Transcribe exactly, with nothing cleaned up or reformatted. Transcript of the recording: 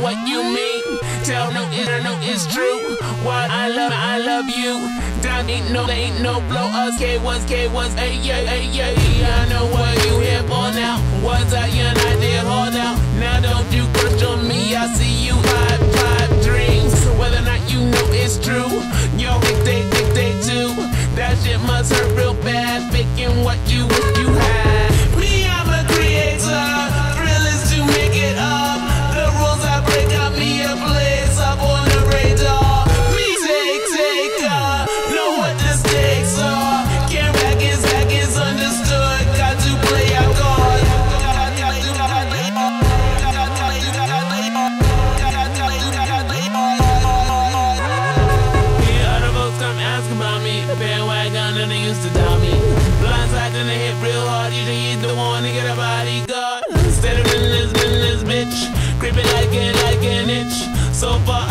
what you mean. Tell no, it, no, it's true. What I love, I love you. Down ain't no, there ain't no blow us. K was, K was, hey, yeah, hey, yeah. I know what you here for now. Was I young, I did hold out. Now don't you crush on me, I see you hide, five dreams. Whether or not you know it's true. Yo, dictate, dictate too. That shit must hurt real bad. Picking what you wish you had. Me, I'm a creator. Thrill is to make it up. The rules I break up, me a place up on the radar. Me take, take up. Know what the stakes are. Can't back is back is understood. Got to play out God. Bandwagon and they used to doubt me. Blindside and they hit real hard. You think you the one to get a bodyguard. Instead of in this, in this bitch, creeping like it, like an itch. So far